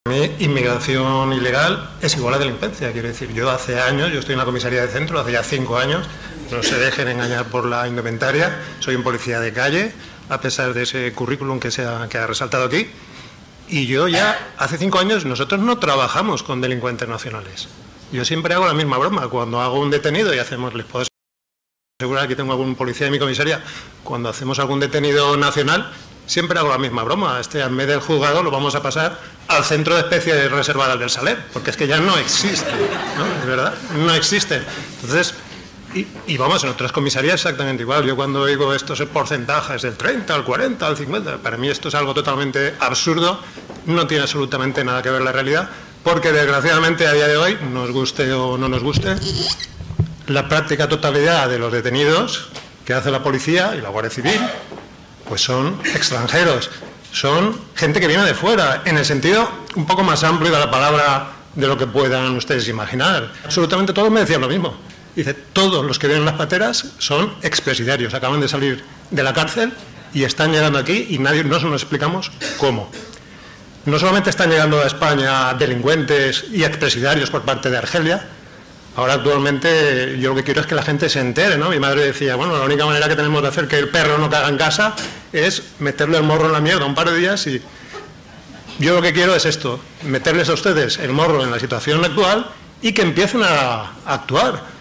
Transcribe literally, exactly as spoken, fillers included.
Para mí, inmigración ilegal es igual a delincuencia. Quiero decir, yo hace años, yo estoy en la comisaría de centro, hace ya cinco años, no se dejen engañar por la indumentaria, soy un policía de calle, a pesar de ese currículum que se ha, que ha resaltado aquí, y yo ya, hace cinco años, nosotros no trabajamos con delincuentes nacionales. Yo siempre hago la misma broma, cuando hago un detenido y hacemos, les puedo asegurar que tengo algún policía en mi comisaría, cuando hacemos algún detenido nacional, siempre hago la misma broma. Este, en vez del juzgado, lo vamos a pasar al centro de especies reservadas del Saler, porque es que ya no existe, ¿no? Es verdad, no existe. Entonces, y, y vamos, en otras comisarías exactamente igual. Yo cuando oigo estos porcentajes del treinta, al cuarenta, al cincuenta, para mí esto es algo totalmente absurdo, no tiene absolutamente nada que ver la realidad, porque desgraciadamente a día de hoy, nos guste o no nos guste, la práctica totalidad de los detenidos que hace la policía y la Guardia Civil pues son extranjeros, son gente que viene de fuera, en el sentido un poco más amplio de la palabra de lo que puedan ustedes imaginar. Absolutamente todos me decían lo mismo. Dice, todos los que vienen en las pateras son expresidiarios, acaban de salir de la cárcel y están llegando aquí y nadie no nos explicamos cómo. No solamente están llegando a España delincuentes y expresidiarios por parte de Argelia. Ahora actualmente yo lo que quiero es que la gente se entere, ¿no? Mi madre decía, bueno, la única manera que tenemos de hacer que el perro no caga en casa es meterle el morro en la mierda un par de días y yo lo que quiero es esto, meterles a ustedes el morro en la situación actual y que empiecen a actuar.